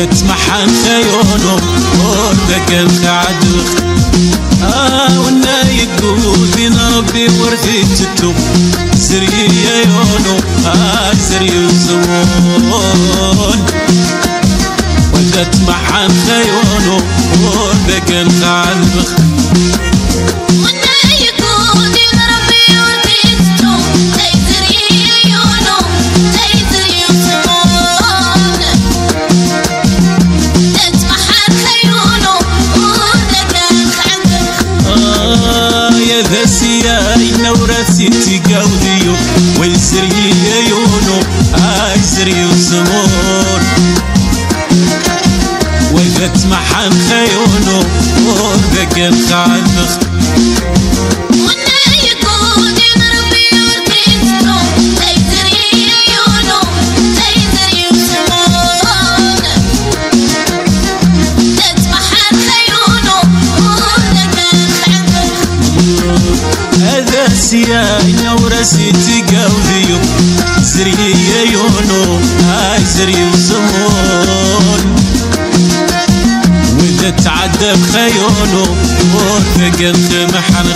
ولات محن خيونو وردك الخعدوخ ونا يقول بين ربي ورثيت التوب زري يا يونو زري وزمون ولات محن خيونو وردك الخعدوخ ورثيتي قوديو ويزري يونو زري وزمون وذات محن خيونو وذاك الخعدخ يا ورثيتي قوديو زري يونو زري وزمون وإذا تعدى بخيونو وثقل محنخ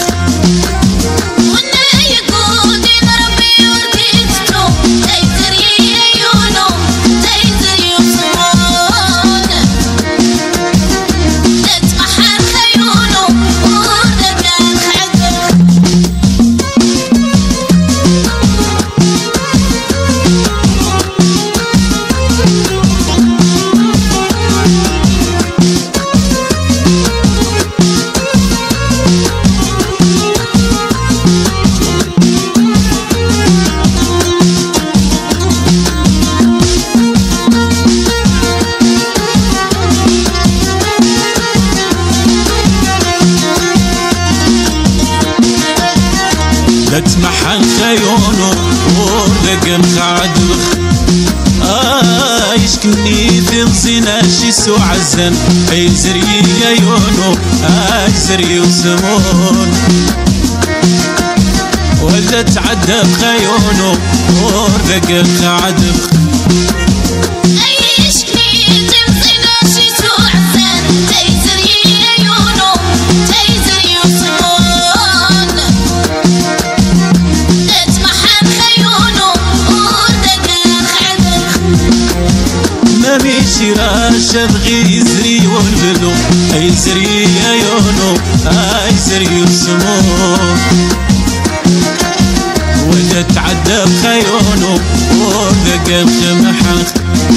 محن خيونو وردق خعدوخ يشكني في غزينا شي سو عزن زري يا يونو زري وزمون ولا تعدى بخيونو وردق خعدوخ شراش بغي يزري والبلو زري يا يونو زري وزمون ولا تعدى بخيونو وذاك الخمحخ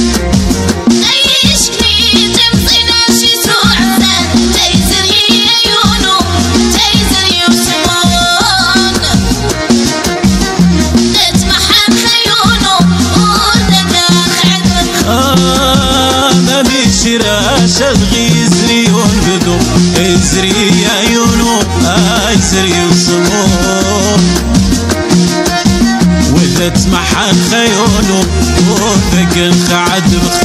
شراش بغي يزري والبدو زري يا يونو زري وزمون وإذا تمحن خيونو وذاك الخعدوخ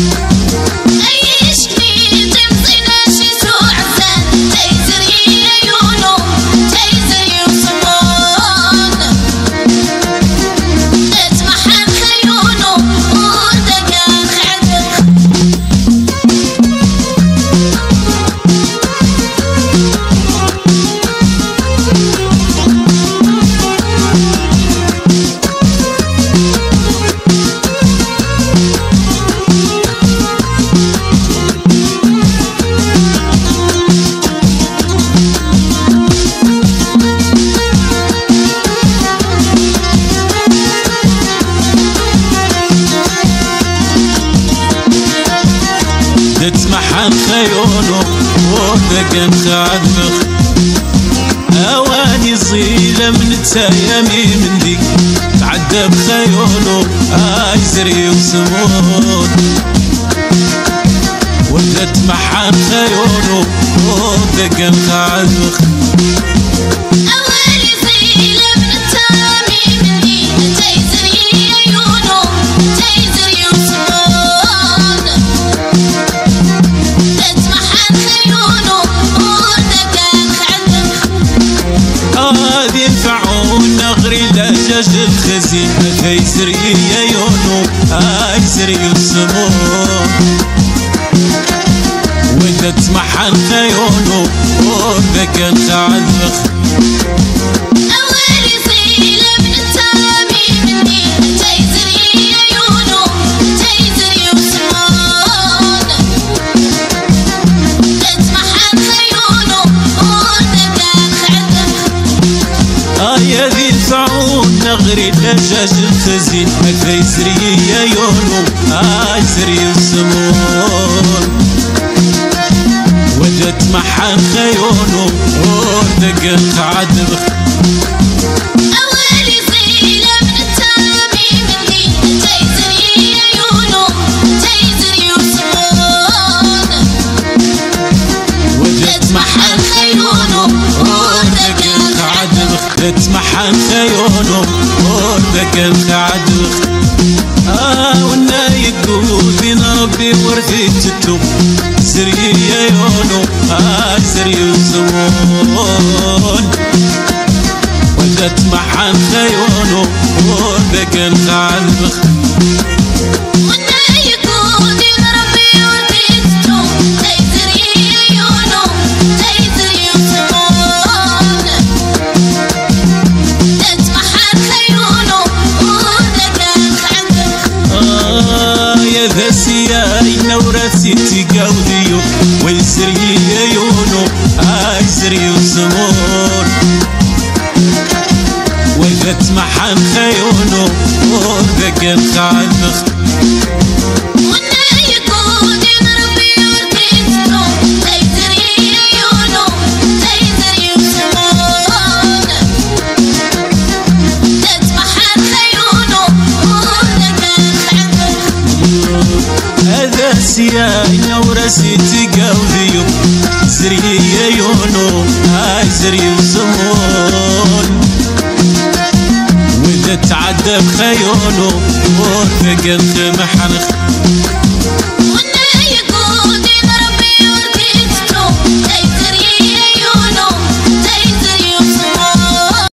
تسمحن خيونو وذاك خادمخ اواني صيلة من تسايمي من ديك تعدى بخيونو زري وزمون ولا تسمحن خيونو وذاك خادمخ الخزين زري يا يونو زري وزمون ودت محن خيونه وذكن خعذخ أولي صيلة من التامي مني تيزري عيونه تيزري وسمون ودت محن خيونه وذكن خعذخ يا ذي الفعون نغري دجاج الخزين تيزري عيونه زري وسمون وجدت محن خيونه وردق خعذخ أولي صيلة من التامي مني تيزري عيونه تيزري وسمون وجدت محن خيونه وردق خعذخ وجدت محن خيونه وردق خعذخ ونا يقودين ربي ورثيتتو زري عيونه زري وسمون ودت محن خيونه وذكن خعذخ ونا يقودين ربي ورثيتتو تيزري عيونه تيزري وسمون ودت محن خيونه وذكن خعذخ يا ذا سياينا ورثيتي قاوديو ويزري عيونه زري وسمون وذت محن خيونه وذكن خعذخ ونا يقودين ربي ورثيتتو تيزري عيونه تيزري وسمون ودت محن خيونه وذكن خعذخ هذا سياينا ورثيتي قاوديو زري عيونه زري وسمون وإذا تعدى بخيونه وثقل محنخ